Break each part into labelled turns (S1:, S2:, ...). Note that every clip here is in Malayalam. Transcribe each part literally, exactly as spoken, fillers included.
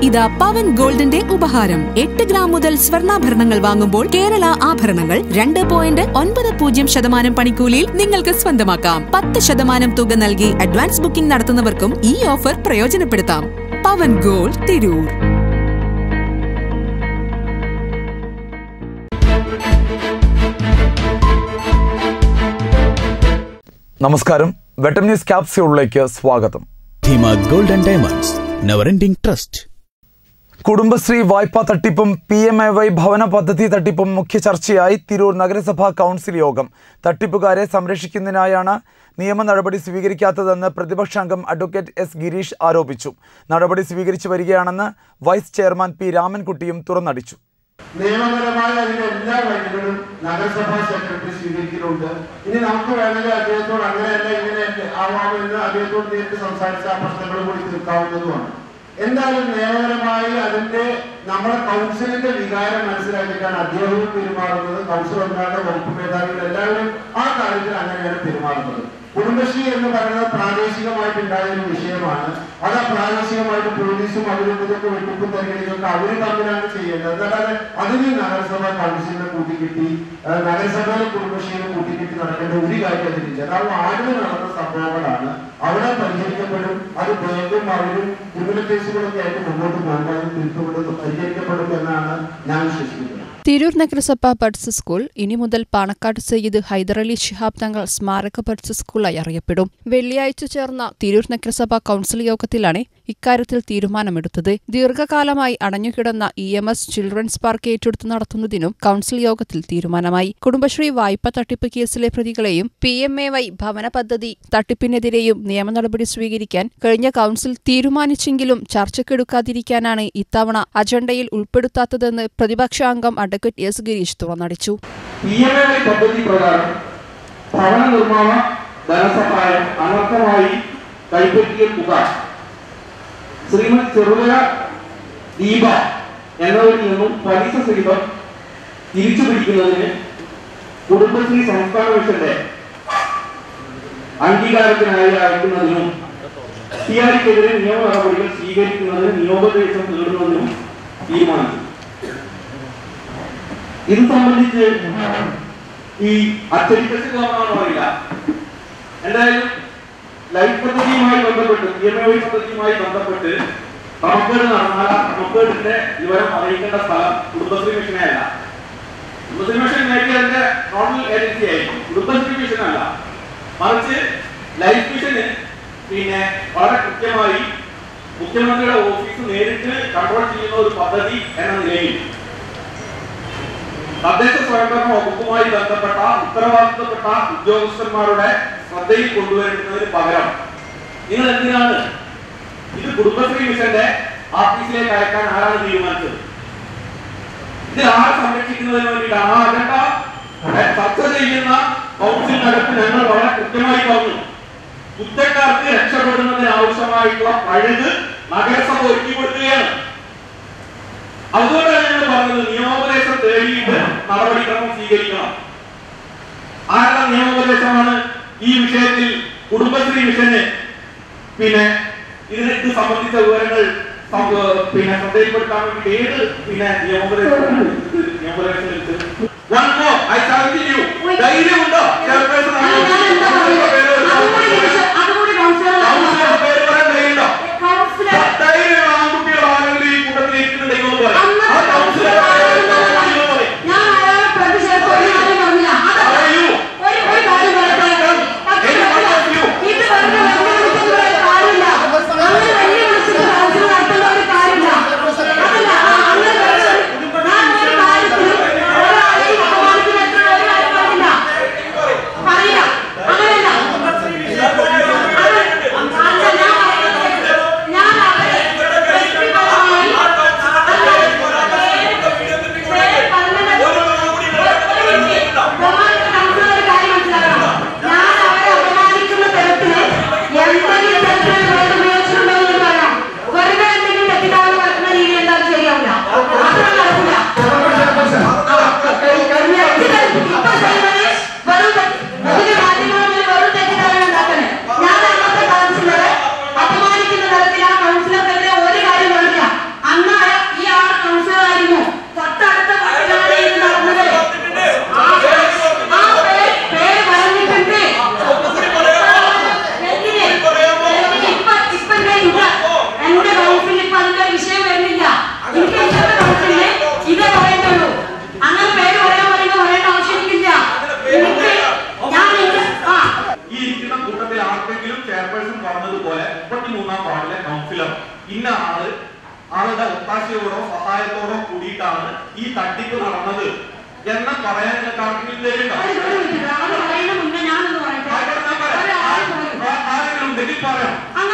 S1: ഇതാ പവൻ ഗോൾഡിന്റെ ഉപഹാരം. എട്ട് ഗ്രാം മുതൽ സ്വർണ്ണാഭരണങ്ങൾ വാങ്ങുമ്പോൾ കേരള ആഭരണങ്ങൾ രണ്ട് പോയിന്റ് ഒൻപത് പൂജ്യം ശതമാനം പണിക്കൂലിയിൽ നിങ്ങൾക്ക് സ്വന്തമാക്കാം. പത്ത് ശതമാനം തുക നൽകി അഡ്വാൻസ് ബുക്കിംഗ് നടത്തുന്നവർക്കും ഈ ഓഫർ പ്രയോജനപ്പെടുത്താം. പവൻ ഗോൾഡ്, തിരൂർ.
S2: നമസ്കാരം, വെട്ടം ന്യൂസ് ക്യാപ്സ്യൂളിലേക്ക് സ്വാഗതം.
S3: Gold and diamonds, never ending trust.
S2: Kudumbashree വായ്പാ തട്ടിപ്പും പി എം എ വൈ ഭവന പദ്ധതി തട്ടിപ്പും മുഖ്യ ചർച്ചയായി തിരൂർ നഗരസഭാ കൗൺസിൽ യോഗം. തട്ടിപ്പുകാരെ സംരക്ഷിക്കുന്നതിനായാണ് നിയമ നടപടി സ്വീകരിക്കാത്തതെന്ന് പ്രതിപക്ഷാംഗം അഡ്വക്കേറ്റ് എസ് ഗിരീഷ് ആരോപിച്ചു. നടപടി സ്വീകരിച്ചു വരികയാണെന്ന് വൈസ് ചെയർമാൻ പി രാമൻകുട്ടിയും തുറന്നടിച്ചു.
S4: നിയമപരമായ അതിന്റെ എല്ലാ വഴികളും നഗരസഭാ സെക്രട്ടറി സ്വീകരിക്കുന്നുണ്ട്. ഇനി നമുക്ക് വേണമെങ്കിൽ അദ്ദേഹത്തോട് അങ്ങനെയല്ല ഇങ്ങനെയല്ല ആവാമെന്ന് അദ്ദേഹത്തോട് നേരിട്ട് സംസാരിച്ച ആ പ്രശ്നങ്ങൾ കൂടി തീർക്കാവുന്നതുമാണ്. എന്തായാലും നിയമപരമായി അതിന്റെ നമ്മുടെ കൗൺസിലിന്റെ വികാരം മനസ്സിലാക്കിയിട്ടാണ് അദ്ദേഹവും പെരുമാറുന്നത്. കൗൺസിലർമാരുടെ വകുപ്പ് മേധാവികൾ എല്ലാവരും ആ കാര്യത്തിൽ അങ്ങനെയാണ് പെരുമാറുന്നത്. കുടുംബശ്രീ എന്ന് പറയുന്നത് പ്രാദേശികമായിട്ടുണ്ടായ ഒരു വിഷയമാണ്. അത് പ്രാദേശികമായിട്ട് പോലീസും അവരും ഇതൊക്കെ വെട്ടിപ്പും തെരഞ്ഞെടുപ്പൊക്കെ അവര് തമ്മിലാണ് ചെയ്യേണ്ടത്. അല്ലാതെ അതിന് നഗരസഭ കൗൺസിലിനെ കൂട്ടിക്കിട്ടി നഗരസഭയിലെ കുടുംബശ്രീനെ കൂട്ടിക്കിട്ടി നടക്കേണ്ട ഒരു കാര്യം അതിലില്ല. അതായത് ആദ്യം നടന്ന സംഭവങ്ങളാണ്, അവിടെ പരിഹരിക്കപ്പെടും. അത് ബാങ്കും അവരും ക്രിമിനൽ കേസുകളൊക്കെ ആയിട്ട് മുന്നോട്ട് പോകുമ്പോൾ അത് തിരുത്തുകൊണ്ട് പരിഹരിക്കപ്പെടും എന്നാണ് ഞാൻ വിശ്വസിക്കുന്നത്.
S5: തിരൂർ നഗരസഭ ബഡ്സ് സ്കൂൾ ഇനി മുതൽ പാണക്കാട് സയ്യിദ് ഹൈദരലി ശിഹാബ് തങ്ങൾ സ്മാരക ബഡ്സ് സ്കൂളായി അറിയപ്പെടും. വെള്ളിയാഴ്ച ചേർന്ന തിരൂർ നഗരസഭ കൗൺസിൽ യോഗത്തിലാണ് ഇക്കാര്യത്തിൽ തീരുമാനമെടുത്തത്. ദീർഘകാലമായി അടഞ്ഞുകിടന്ന E M S children's park ഏറ്റെടുത്ത് നടത്തുന്നതിനും കൗൺസിൽ യോഗത്തിൽ തീരുമാനമായി. കുടുംബശ്രീ വായ്പ തട്ടിപ്പ് കേസിലെ പ്രതികളെയും പി എം എ വൈ ഭവന പദ്ധതി തട്ടിപ്പിനെതിരെയും നിയമ നടപടി സ്വീകരിക്കാൻ കഴിഞ്ഞ കൗൺസിൽ തീരുമാനിച്ചെങ്കിലും ചർച്ചയ്ക്കെടുക്കാതിരിക്കാനാണ് ഇത്തവണ അജണ്ടയിൽ ഉൾപ്പെടുത്താത്തതെന്ന് പ്രതിപക്ഷാംഗം അഡ്വക്കേറ്റ് എസ് ഗിരീഷ് തുറന്നടിച്ചു.
S4: പദ്ധതി പ്രകാരം ഭവന നിർമ്മാണ ധനസഹായം അനർത്ഥമായി കൈപ്പറ്റിയ തുക ശ്രീമതി ചെറുതല ദീപ എന്നവരിൽ നിന്നും പലിശ സഹിതം തിരിച്ചു പിടിക്കുന്നതിന് കുടുംബശ്രീ സംസ്ഥാന മിഷന്റെ അംഗീകാരത്തിനായി അയക്കുന്നതിനും സിആർക്കെതിരെ നിയമ നടപടികൾ സ്വീകരിക്കുന്നതിന് നിയമോപദേശം നേടുന്നതിനും തീരുമാനിച്ചു. ഇത് സംബന്ധിച്ച് ഈ അച്ചടിക്കലാണോ അറിയില്ല. എന്തായാലും ലൈഫ് പദ്ധതിയുമായി ബന്ധപ്പെട്ട് പി എം എ വൈ പദ്ധതിയുമായി ബന്ധപ്പെട്ട് ക്രമക്കേട് നടന്നാൽ ആ ക്രമക്കേടിന്റെ വിവരം അറിയിക്കേണ്ട സ്ഥലം കുടുംബശ്രീ മിഷനെ അല്ല. കുടുംബശ്രീ മിഷൻ നേടി അതിന്റെ നോഡൽ ഏജൻസി ആയിരിക്കും. കുടുംബശ്രീ മിഷൻ അല്ല, മറിച്ച് ലൈഫ് മിഷന് പിന്നെ വളരെ കൃത്യമായി മുഖ്യമന്ത്രിയുടെ ഓഫീസ് നേരിട്ട് കൺട്രോൾ ചെയ്യുന്ന ഒരു പദ്ധതി എന്ന നിലയിൽ തദ്ദേശ സ്വയംഭരണ വകുപ്പുമായി ബന്ധപ്പെട്ട ഉത്തരവാദിത്തപ്പെട്ട ഉദ്യോഗസ്ഥന്മാരുടെ ശ്രദ്ധയിൽ കൊണ്ടുവരുന്നതിന് പകരം നിങ്ങൾ എന്തിനാണ് ഇത് കുടുംബശ്രീ മിഷന്റെ ഓഫീസിലേക്ക് അയക്കാൻ ആരാണ് തീരുമാനിച്ചത്? ഇത് ആര് സംരക്ഷിക്കുന്നതിന് വേണ്ടിയിട്ടാണ്? ആ അജണ്ട ചർച്ച ചെയ്യുന്ന കൗൺസിലിനകത്ത് ഞങ്ങൾ വളരെ കൃത്യമായി പറഞ്ഞു, കുറ്റക്കാർക്ക് രക്ഷപ്പെടുന്നതിന് ആവശ്യമായിട്ടുള്ള പഴുത് നഗരസഭ ഒരുക്കി കൊടുക്കുകയാണ്. അതുകൊണ്ടാണ് ഞങ്ങൾ പറഞ്ഞത് നിയമോപദേശം തേടിയിട്ട് നടപടിക്രമം സ്വീകരിക്കണം. ആരുടെ നിയമോപദേശമാണ് ഈ വിഷയത്തിൽ കുടുംബശ്രീ മിഷന് പിന്നെ ഇതിന് ഇത് സംബന്ധിച്ച വിവരങ്ങൾ പിന്നെ ശ്രദ്ധയിൽപ്പെടുത്താൻ വേണ്ടി ഏത് പിന്നെ നിയമോപദേശം നിയമോപദേശം ധൈര്യമുണ്ടോ? ആൺകുട്ടികളാണെങ്കിൽ ഈ കൂട്ടത്തിൽ ഇരിക്കുന്നുണ്ടെങ്കിൽ
S6: ഇതേ പറയുന്നുള്ളൂ. അങ്ങനെ പേര് പറയാൻ പറയുമ്പോൾ പറയേണ്ട ആവശ്യമില്ല.
S4: ഈ ഇരിക്കുന്ന കൂട്ടത്തിൽ ആർക്കെങ്കിലും ചെയർപേഴ്സൺ പറഞ്ഞതുപോലെ മുപ്പത്തിമൂന്നാം വാർഡിലെ കൗൺസിലർ ഇന്ന ആള് ആളുടെ ഒത്താശയോടോ സഹായത്തോടോ കൂടിയിട്ടാണ് ഈ തട്ടിപ്പ് നടന്നത് എന്ന് പറയാൻ നിങ്ങൾക്ക് ആർക്കെങ്കിലും തരുന്നുണ്ടോ? ആരെങ്കിലും ഉണ്ടെങ്കിൽ പറയാം.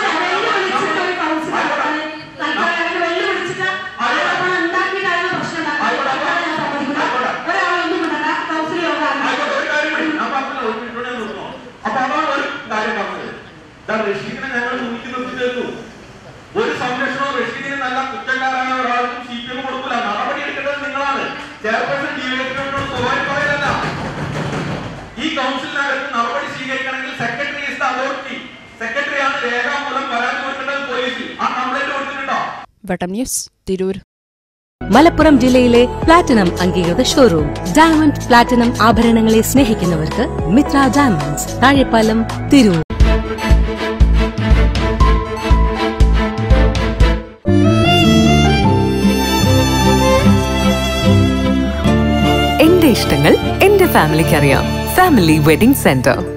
S4: അപ്പൊ അതാണ് ഒരു കാര്യം പറഞ്ഞത്. റഷീദിനെ ഞങ്ങൾ സൂചിക്കുന്നു. ഒരു സംരക്ഷണവും റഷീദിന് നല്ല കുറ്റക്കാരായ ഒരാൾക്കും സി പി എം കൊടുക്കില്ല. നടപടി എടുക്കേണ്ടത് നിങ്ങളാണ്. ചെയർപേഴ്സൺ ഡിവൈഎസ്പിയോട് സ്വകാര്യ പറയലല്ല. ഈ കൗൺസിലിനകത്ത് നടപടി സ്വീകരിക്കണമെങ്കിൽ സെക്രട്ടറി ഇസ് ദ അതോറിറ്റി. സെക്രട്ടറിയാണ് രേഖാമൂലം പരാതി കൊടുക്കേണ്ടത് പോലീസിൽ. ആ കംപ്ലൈന്റ് കൊടുത്തിട്ടുണ്ടോ?
S5: വട്ടം ന്യൂസ് തിരൂർ.
S7: മലപ്പുറം ജില്ലയിലെ പ്ലാറ്റിനം അംഗീകൃത ഷോറൂം ഡയമണ്ട് പ്ലാറ്റിനം ആഭരണങ്ങളെ സ്നേഹിക്കുന്നവർക്ക് മിത്ര ഡയമണ്ട്സ്, താഴെപ്പാലം, തിരൂർ.
S8: എന്റെ ഇഷ്ടങ്ങൾ എന്റെ ഫാമിലിക്ക് അറിയാം. Family wedding centre.